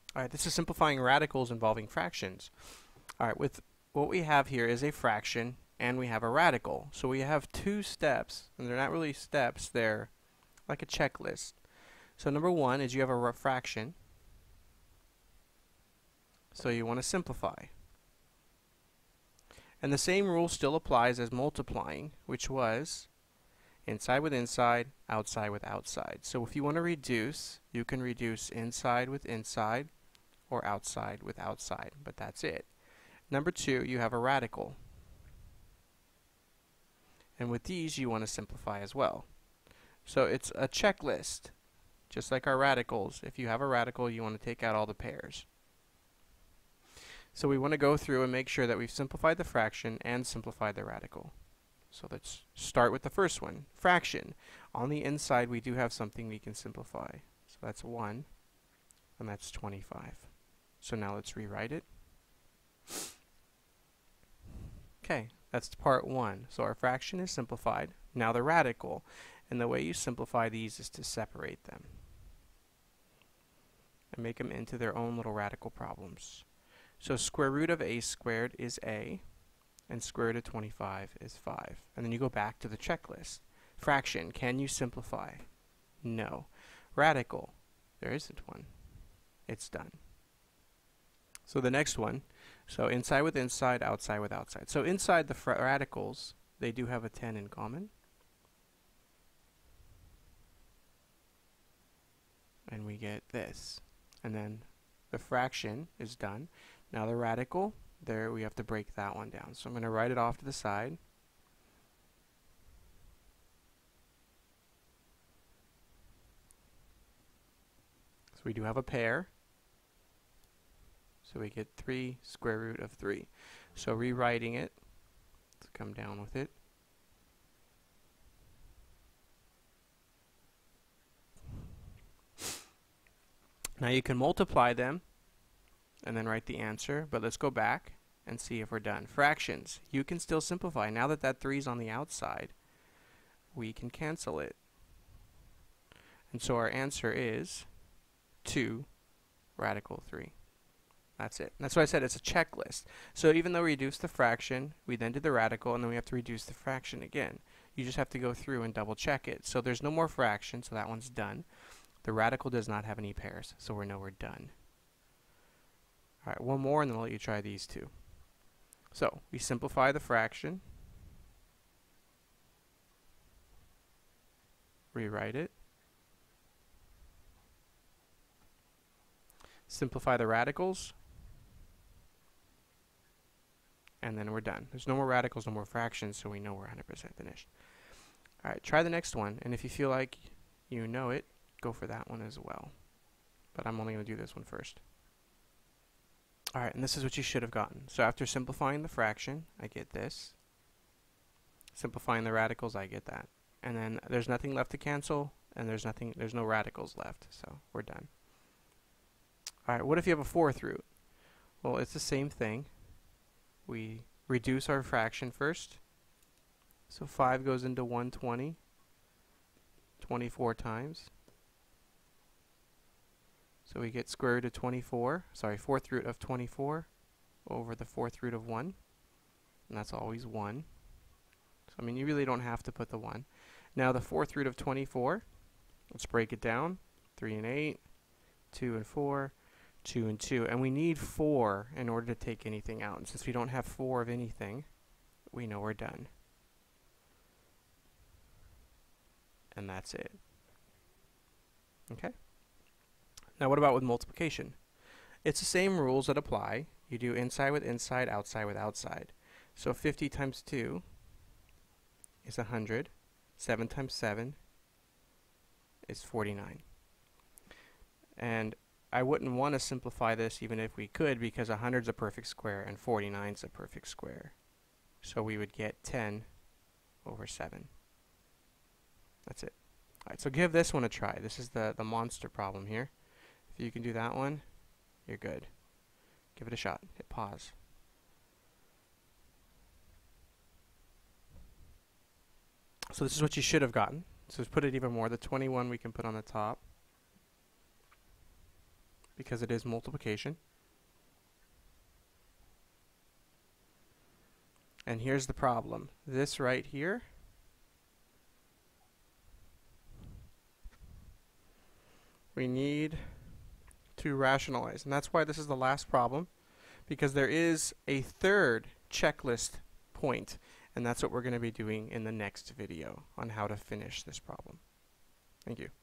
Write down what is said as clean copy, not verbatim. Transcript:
All right, this is simplifying radicals involving fractions. All right, with what we have here is a fraction and we have a radical. So we have two steps, and they're not really steps, they're like a checklist. So number one is you have a fraction, so you want to simplify. And the same rule still applies as multiplying, which was inside with inside, outside with outside. So if you want to reduce, you can reduce inside with inside or outside with outside, but that's it. Number two, you have a radical. And with these, you want to simplify as well. So it's a checklist, just like our radicals. If you have a radical, you want to take out all the pairs. So we want to go through and make sure that we've simplified the fraction and simplified the radical. So let's start with the first one, fraction. On the inside, we do have something we can simplify. So that's 1, and that's 25. So now let's rewrite it. Okay, that's part 1. So our fraction is simplified. Now the radical. And the way you simplify these is to separate them and make them into their own little radical problems. So square root of a squared is a, and square root of 25 is 5. And then you go back to the checklist. Fraction, can you simplify? No. Radical, there isn't one. It's done. So the next one, so inside with inside, outside with outside. So inside the radicals, they do have a 10 in common. And we get this. And then the fraction is done. Now the radical, there we have to break that one down. So I'm going to write it off to the side. So we do have a pair. So we get 3 square root of 3. So rewriting it, let's come down with it. Now you can multiply them and then write the answer, but let's go back and see if we're done. Fractions, you can still simplify. Now that that 3 is on the outside, we can cancel it. And so our answer is 2 radical 3. That's it. That's why I said it's a checklist. So even though we reduced the fraction, we then did the radical, and then we have to reduce the fraction again. You just have to go through and double check it. So there's no more fraction, so that one's done. The radical does not have any pairs, so we know we're done. All right, one more, and then I'll let you try these two. So we simplify the fraction, rewrite it, simplify the radicals, and then we're done. There's no more radicals, no more fractions, so we know we're 100% finished. All right, try the next one, and if you feel like you know it, go for that one as well. But I'm only going to do this one first. All right, and this is what you should have gotten. So after simplifying the fraction, I get this. Simplifying the radicals, I get that. And then there's nothing left to cancel, and there's no radicals left, so we're done. All right, what if you have a fourth root? Well, it's the same thing. We reduce our fraction first. So 5 goes into 120, 24 times. So we get square root of 24, sorry, fourth root of 24 over the fourth root of 1. And that's always 1. So, I mean, you really don't have to put the 1. Now the fourth root of 24, let's break it down. 3 and 8, 2 and 4, 2 and 2. And we need 4 in order to take anything out. And since we don't have 4 of anything, we know we're done. And that's it. Okay? Now what about with multiplication? It's the same rules that apply. You do inside with inside, outside with outside. So 50 times 2 is 100. 7 times 7 is 49. And I wouldn't want to simplify this even if we could, because 100 is a perfect square and 49 is a perfect square. So we would get 10 over 7. That's it. All right, so give this one a try. This is the monster problem here. If you can do that one, you're good. Give it a shot. Hit pause. So this is what you should have gotten. So let's put it even more. The 21 we can put on the top, because it is multiplication. And here's the problem. This right here we need to rationalize. And that's why this is the last problem, because there is a third checklist point, and that's what we're going to be doing in the next video on how to finish this problem. Thank you.